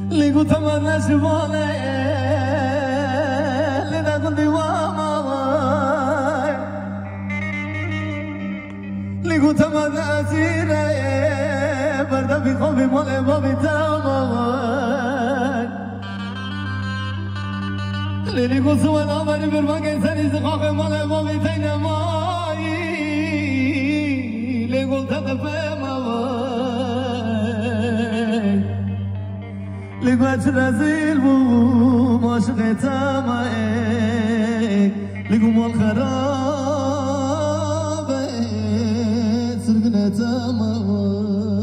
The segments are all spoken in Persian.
لقوا تمنى شبالي لذا كنت وامامي لقوا تمنى أسيري بردا في خوفي مالي بابي تامامي لقوا سوى نامري برمانك سني زخاخي مالي بابي تينماي لقوا تدفي مامي لقوات رزيل بو ماشق تامعك لقو مال خرابك سرقنا تامعك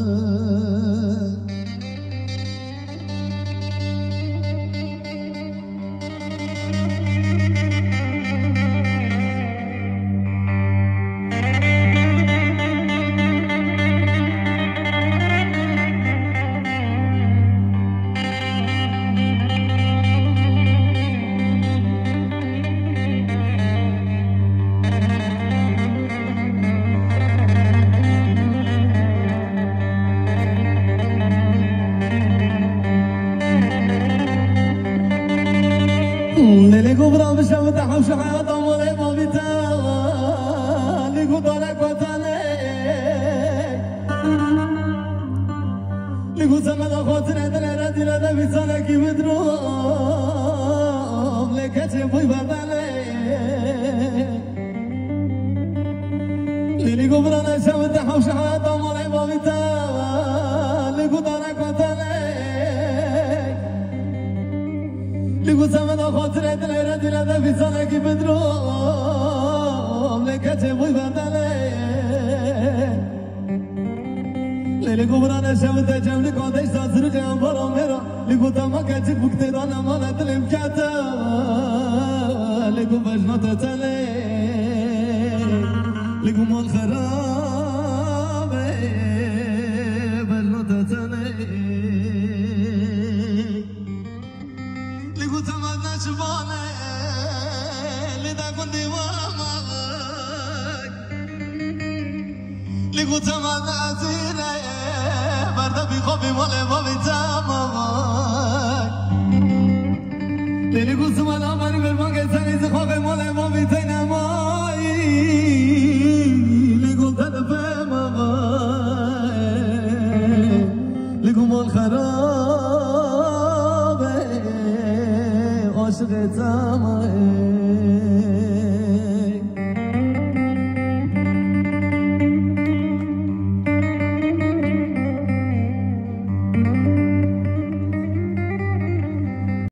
لقوا برام شمت حوش حياة مولي ما بيتا لقوا دارك وطني لقوا زمن خاطر ادري ردي لدى بيتانك بدروم لكتي بوي بدلي لقوا برام شمت حوش حياة مولي ما بيتا لقوا دارك وطني لقوا زمن خاطر ادري ردي لدى بيتانك بدروم لكتي بوي بدلي لقوا برانا شمت جملك وديش تاسر جام برا ميرا لقوا تماك اجيك بكتيران امانة الامكاتا لقوا بجنات تلي لقوا مال خراب بجنات تلي لقوا تمانا شباني لدا كنت وامك لقوا تمانا اسيري بردا في خوفي مالي بابي تامامك لقوا سمان اماني بالمانك سني زخوفي مالي بابي تينماي لقوا تدفي ماماي لقوا مال خرابي عاشق تامامي